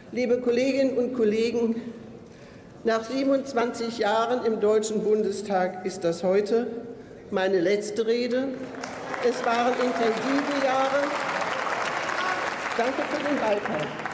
Liebe Kolleginnen und Kollegen, nach 27 Jahren im Deutschen Bundestag ist das heute meine letzte Rede. Es waren intensive Jahre. Danke für den Beifall.